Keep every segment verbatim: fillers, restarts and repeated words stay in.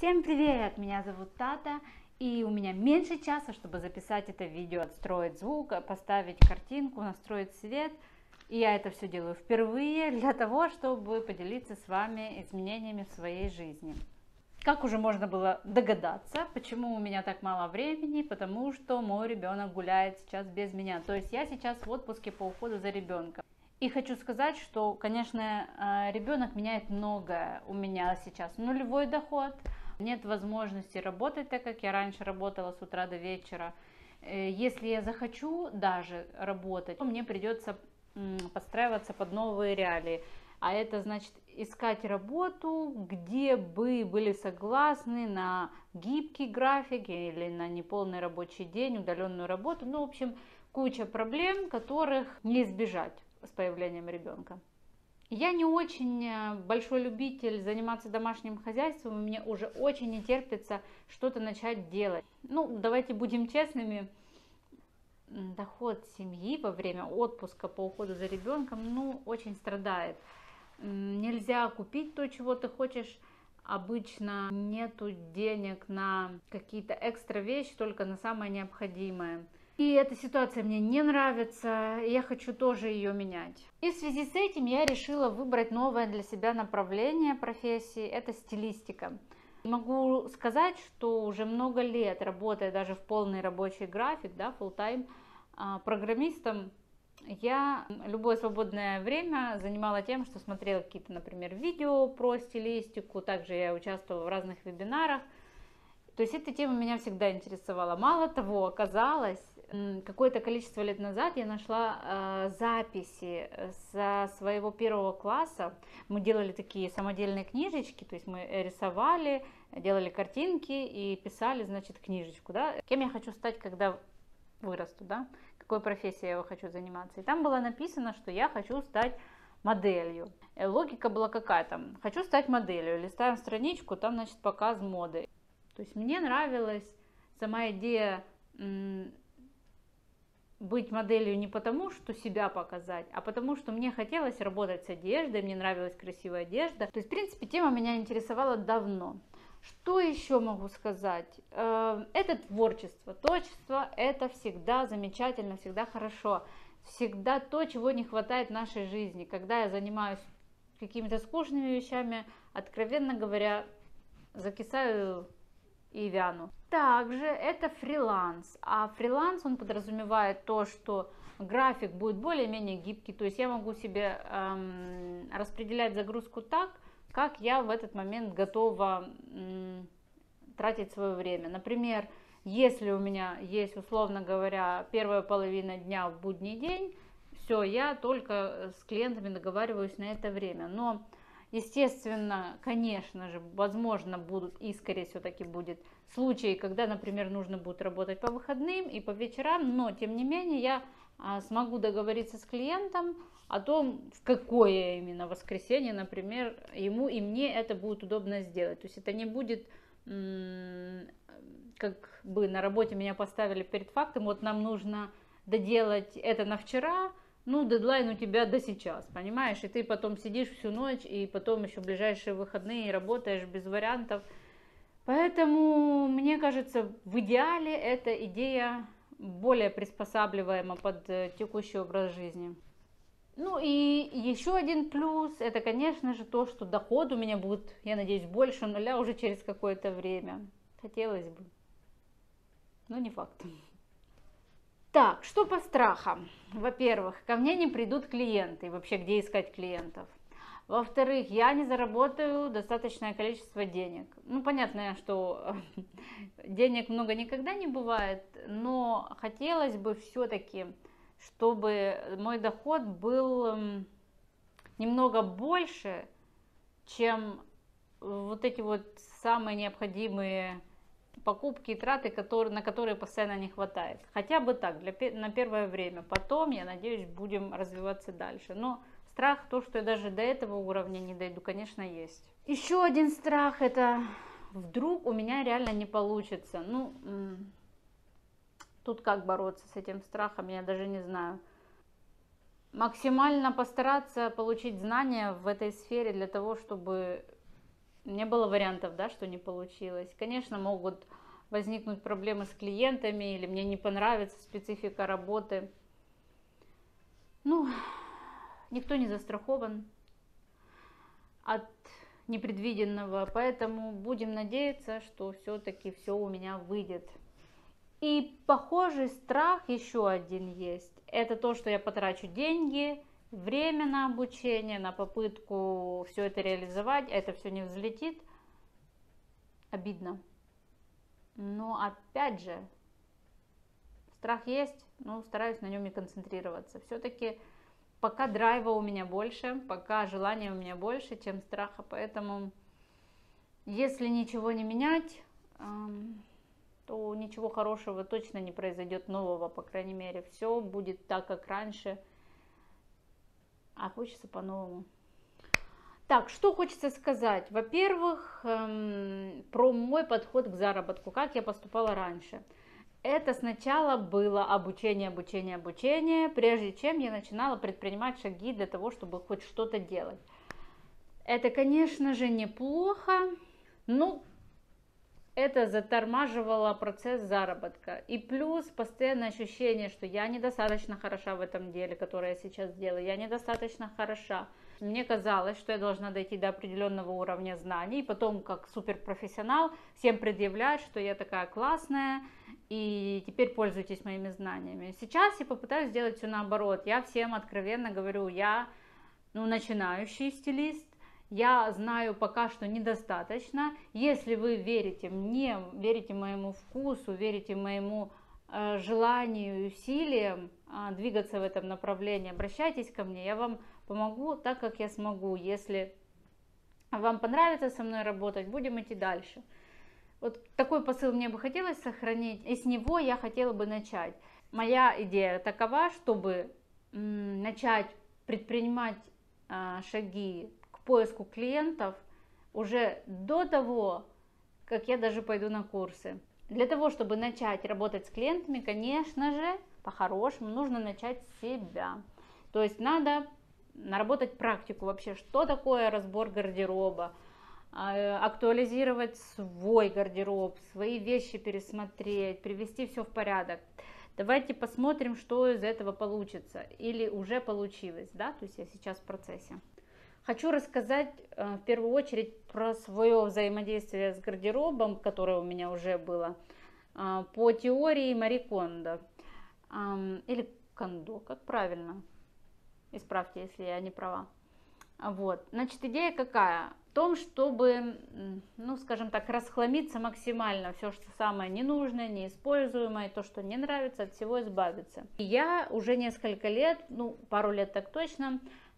Всем привет! Меня зовут Тата, и у меня меньше часа, чтобы записать это видео, отстроить звук, поставить картинку, настроить свет. И я это все делаю впервые для того, чтобы поделиться с вами изменениями в своей жизни. Как уже можно было догадаться, почему у меня так мало времени, потому что мой ребенок гуляет сейчас без меня. То есть я сейчас в отпуске по уходу за ребенком. И хочу сказать, что, конечно, ребенок меняет многое. У меня сейчас нулевой доход, нет возможности работать так, как я раньше работала с утра до вечера. Если я захочу даже работать, то мне придется подстраиваться под новые реалии. А это значит искать работу, где бы были согласны на гибкий график или на неполный рабочий день, удаленную работу. Ну, в общем, куча проблем, которых не избежать с появлением ребенка. Я не очень большой любитель заниматься домашним хозяйством, и мне уже очень не терпится что-то начать делать. Ну, давайте будем честными, доход семьи во время отпуска по уходу за ребенком, ну, очень страдает. Нельзя купить то, чего ты хочешь. Обычно нету денег на какие-то экстра вещи, только на самое необходимое. И эта ситуация мне не нравится, и я хочу тоже ее менять. И в связи с этим я решила выбрать новое для себя направление профессии, это стилистика. Могу сказать, что уже много лет, работая даже в полный рабочий график, да, full-time, программистом, я любое свободное время занимала тем, что смотрела какие-то, например, видео про стилистику, также я участвовала в разных вебинарах. То есть эта тема меня всегда интересовала. Мало того, оказалось, какое-то количество лет назад я нашла э, записи со своего первого класса. Мы делали такие самодельные книжечки, то есть мы рисовали, делали картинки и писали, значит, книжечку, да, кем я хочу стать, когда вырасту, да, какой профессией я хочу заниматься. И там было написано, что я хочу стать моделью. И логика была какая там, хочу стать моделью, листаем страничку, там, значит, показ моды. То есть мне нравилась сама идея быть моделью не потому, что себя показать, а потому, что мне хотелось работать с одеждой, мне нравилась красивая одежда. То есть, в принципе, тема меня интересовала давно. Что еще могу сказать? Это творчество. Творчество – это всегда замечательно, всегда хорошо. Всегда то, чего не хватает в нашей жизни. Когда я занимаюсь какими-то скучными вещами, откровенно говоря, закисаю и вяну. Также это фриланс, а фриланс он подразумевает то, что график будет более-менее гибкий, то есть я могу себе эм, распределять загрузку так, как я в этот момент готова эм, тратить свое время. Например, если у меня есть, условно говоря, первая половина дня в будний день, все, я только с клиентами договариваюсь на это время, но естественно, конечно же, возможно, будут и, скорее всего, таки будет случаи, когда, например, нужно будет работать по выходным и по вечерам, но, тем не менее, я смогу договориться с клиентом о том, в какое именно воскресенье, например, ему и мне это будет удобно сделать. То есть это не будет, как бы на работе меня поставили перед фактом, вот нам нужно доделать это на вчера, ну, дедлайн у тебя до сейчас, понимаешь? И ты потом сидишь всю ночь, и потом еще в ближайшие выходные работаешь без вариантов. Поэтому, мне кажется, в идеале эта идея более приспосабливаема под текущий образ жизни. Ну и еще один плюс, это, конечно же, то, что доход у меня будет, я надеюсь, больше нуля уже через какое-то время. Хотелось бы, но не факт. Так, что по страхам? Во-первых, ко мне не придут клиенты, вообще где искать клиентов. Во-вторых, я не заработаю достаточное количество денег. Ну, понятно, что денег много никогда не бывает, но хотелось бы все-таки, чтобы мой доход был немного больше, чем вот эти вот самые необходимые покупки и траты, которые, на которые постоянно не хватает. Хотя бы так, для, на первое время. Потом, я надеюсь, будем развиваться дальше. Но страх, то, что я даже до этого уровня не дойду, конечно, есть. Еще один страх, это вдруг у меня реально не получится. Ну, тут как бороться с этим страхом, я даже не знаю. Максимально постараться получить знания в этой сфере для того, чтобы не было вариантов, да, что не получилось. Конечно, могут возникнуть проблемы с клиентами, или мне не понравится специфика работы. Ну, никто не застрахован от непредвиденного, поэтому будем надеяться, что все-таки все у меня выйдет. И похожий страх еще один есть. Это то, что я потрачу деньги, время на обучение, на попытку все это реализовать, а это все не взлетит. Обидно. Но опять же, страх есть, но стараюсь на нем не концентрироваться. Все-таки пока драйва у меня больше, пока желания у меня больше, чем страха. Поэтому, если ничего не менять, то ничего хорошего точно не произойдет нового, по крайней мере. Все будет так, как раньше, а хочется по-новому. Так, что хочется сказать? Во-первых, эм, про мой подход к заработку, как я поступала раньше. Это сначала было обучение, обучение, обучение, прежде чем я начинала предпринимать шаги для того, чтобы хоть что-то делать. Это, конечно же, неплохо, но это затормаживало процесс заработка. И плюс постоянное ощущение, что я недостаточно хороша в этом деле, которое я сейчас делаю, я недостаточно хороша. Мне казалось, что я должна дойти до определенного уровня знаний, и потом, как суперпрофессионал, всем предъявлять, что я такая классная, и теперь пользуйтесь моими знаниями. Сейчас я попытаюсь сделать все наоборот. Я всем откровенно говорю, я ну, начинающий стилист, я знаю пока что недостаточно. Если вы верите мне, верите моему вкусу, верите моему э, желанию и усилиям э, двигаться в этом направлении, обращайтесь ко мне, я вам помогу так, как я смогу. Если вам понравится со мной работать, будем идти дальше. Вот такой посыл мне бы хотелось сохранить, и с него я хотела бы начать. Моя идея такова, чтобы м, начать предпринимать э, шаги к поиску клиентов уже до того, как я даже пойду на курсы. Для того, чтобы начать работать с клиентами, конечно же, по-хорошему, нужно начать с себя. То есть надо наработать практику вообще, что такое разбор гардероба, актуализировать свой гардероб, свои вещи пересмотреть, привести все в порядок. Давайте посмотрим, что из этого получится или уже получилось, да, то есть я сейчас в процессе. Хочу рассказать в первую очередь про свое взаимодействие с гардеробом, которое у меня уже было, по теории Мари Кондо, или Кондо, как правильно, исправьте, если я не права. Вот, значит, идея какая? В том, чтобы, ну, скажем так, расхламиться максимально, все, что самое ненужное, неиспользуемое, то, что не нравится, от всего избавиться. И я уже несколько лет, ну, пару лет так точно,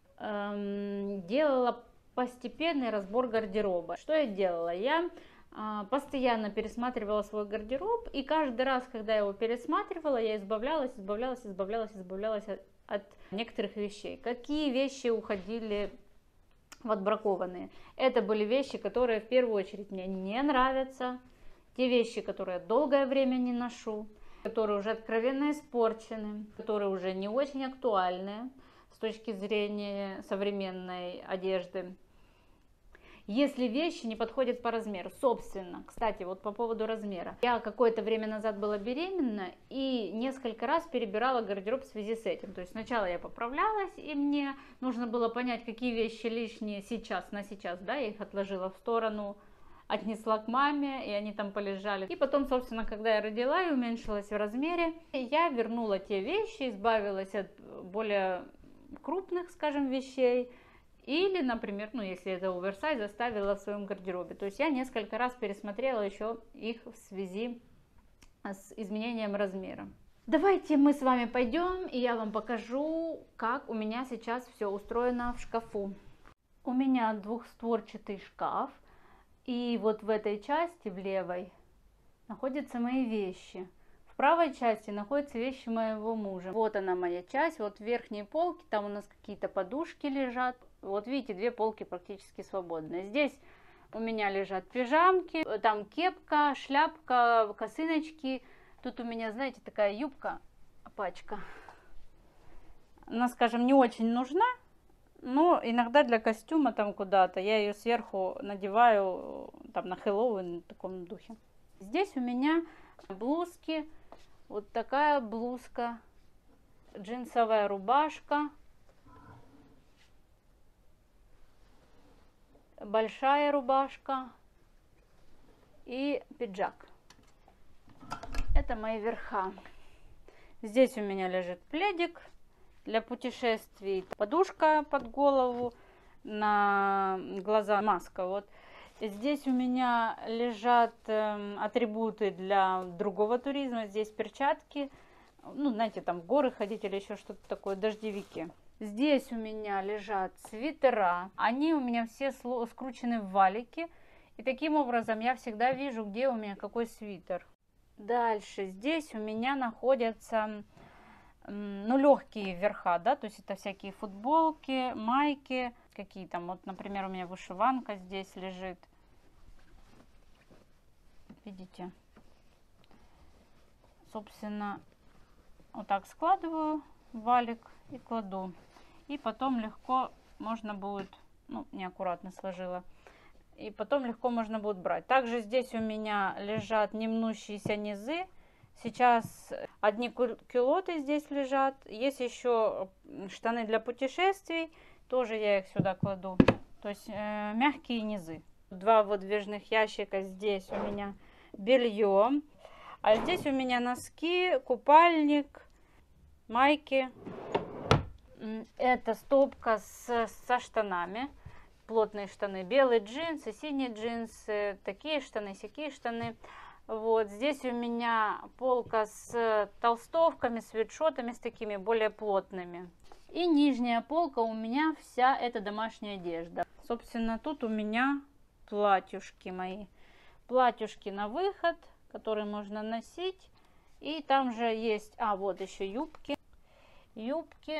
эм, делала постепенный разбор гардероба. Что я делала? Я э, постоянно пересматривала свой гардероб, и каждый раз, когда я его пересматривала, я избавлялась, избавлялась, избавлялась, избавлялась от, от некоторых вещей. Какие вещи уходили в отбракованные? Это были вещи, которые в первую очередь мне не нравятся, те вещи, которые я долгое время не ношу, которые уже откровенно испорчены, которые уже не очень актуальны с точки зрения современной одежды. Если вещи не подходят по размеру, собственно, кстати, вот по поводу размера. Я какое-то время назад была беременна и несколько раз перебирала гардероб в связи с этим. То есть сначала я поправлялась, и мне нужно было понять, какие вещи лишние сейчас, на сейчас, да, я их отложила в сторону, отнесла к маме, и они там полежали. И потом, собственно, когда я родила и уменьшилась в размере, я вернула те вещи, избавилась от более крупных, скажем, вещей. Или, например, ну, если это оверсайз, оставила в своем гардеробе. То есть я несколько раз пересмотрела еще их в связи с изменением размера. Давайте мы с вами пойдем, и я вам покажу, как у меня сейчас все устроено в шкафу. У меня двухстворчатый шкаф, и вот в этой части, в левой, находятся мои вещи. В правой части находятся вещи моего мужа. Вот она моя часть, вот верхние полки, там у нас какие-то подушки лежат. Вот видите, две полки практически свободные. Здесь у меня лежат пижамки, там кепка, шляпка, косыночки. Тут у меня, знаете, такая юбка, пачка. Она, скажем, не очень нужна, Ну, иногда для костюма там куда-то я ее сверху надеваю там на Хэллоуин в таком духе. Здесь у меня блузки. Вот такая блузка, джинсовая рубашка, большая рубашка и пиджак. Это мои верха. Здесь у меня лежит пледик для путешествий, подушка под голову, на глаза маска. Вот здесь у меня лежат э, атрибуты для другого туризма. Здесь перчатки, ну, знаете, там в горы ходить или еще что-то такое, дождевики. Здесь у меня лежат свитера. Они у меня все скручены в валики. И таким образом я всегда вижу, где у меня какой свитер. Дальше здесь у меня находятся, ну, легкие верха, да, то есть это всякие футболки, майки, какие там, вот, например, у меня вышиванка здесь лежит. Видите? Собственно, вот так складываю валик и кладу. И потом легко можно будет, ну, неаккуратно сложила. И потом легко можно будет брать. Также здесь у меня лежат немнущиеся низы. Сейчас одни кюлоты здесь лежат. Есть еще штаны для путешествий. Тоже я их сюда кладу. То есть э, мягкие низы. Два выдвижных ящика. Здесь у меня белье. А здесь у меня носки, купальник, майки. Это стопка с, со штанами. Плотные штаны, белые джинсы, синие джинсы, такие штаны, сякие штаны. Вот здесь у меня полка с толстовками, свитшотами, с такими более плотными. И нижняя полка у меня вся эта домашняя одежда. Собственно, тут у меня платьюшки мои. Платьюшки на выход, которые можно носить. И там же есть, а вот еще юбки. Юбки.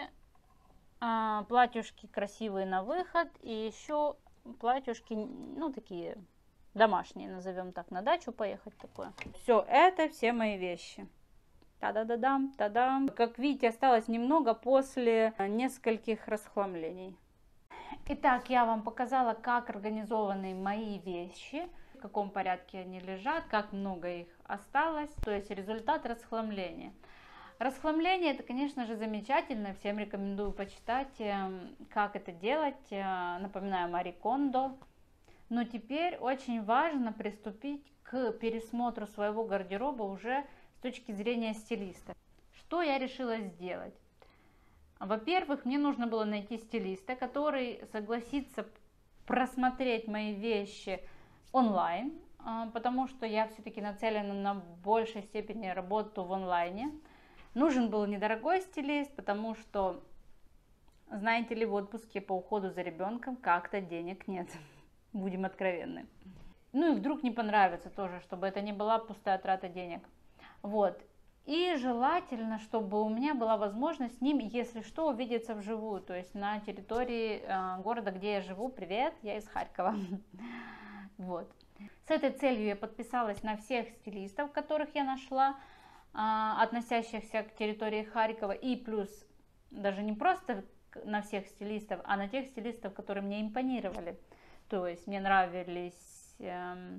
Платьюшки красивые на выход, и еще платьюшки, ну, такие домашние, назовем так, на дачу поехать такое. Все это, все мои вещи. Та-да-да-дам, та-дам. Как видите, осталось немного после нескольких расхламлений. Итак, я вам показала, как организованы мои вещи, в каком порядке они лежат, как много их осталось, то есть результат расхламления. Расхламление — это, конечно же, замечательно, всем рекомендую почитать, как это делать, напоминаю, Мари Кондо. Но теперь очень важно приступить к пересмотру своего гардероба уже с точки зрения стилиста. Что я решила сделать? Во-первых, мне нужно было найти стилиста, который согласится просмотреть мои вещи онлайн, потому что я все-таки нацелена на большей степени работу в онлайне. Нужен был недорогой стилист, потому что, знаете ли, в отпуске по уходу за ребенком как-то денег нет, будем откровенны. Ну и вдруг не понравится тоже, чтобы это не была пустая трата денег. Вот. И желательно, чтобы у меня была возможность с ним, если что, увидеться вживую, то есть на территории э, города, где я живу. Привет, я из Харькова. Вот. С этой целью я подписалась на всех стилистов, которых я нашла, относящихся к территории Харькова, и плюс даже не просто на всех стилистов, а на тех стилистов, которые мне импонировали. То есть мне нравились um,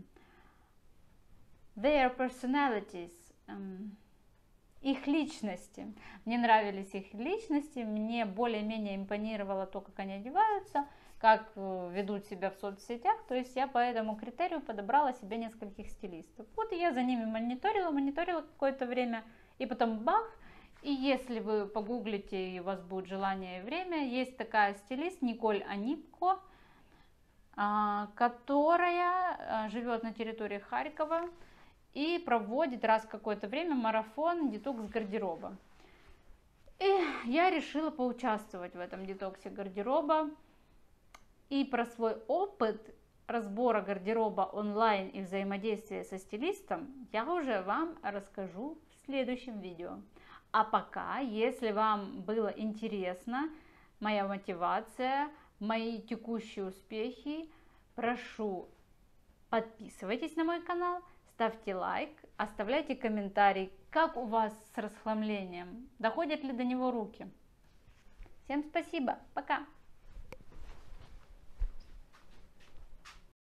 their personalities, um, их личности. Мне нравились их личности, мне более-менее импонировало то, как они одеваются, как ведут себя в соцсетях. То есть я по этому критерию подобрала себе нескольких стилистов. Вот и я за ними мониторила, мониторила какое-то время, и потом бах. И если вы погуглите, и у вас будет желание и время, есть такая стилист Николь Анипко, которая живет на территории Харькова и проводит раз в какое-то время марафон детокс гардероба. И я решила поучаствовать в этом детоксе гардероба. И про свой опыт разбора гардероба онлайн и взаимодействия со стилистом я уже вам расскажу в следующем видео. А пока, если вам было интересно моя мотивация, мои текущие успехи, прошу, подписывайтесь на мой канал, ставьте лайк, оставляйте комментарий, как у вас с расхламлением, доходят ли до него руки. Всем спасибо, пока!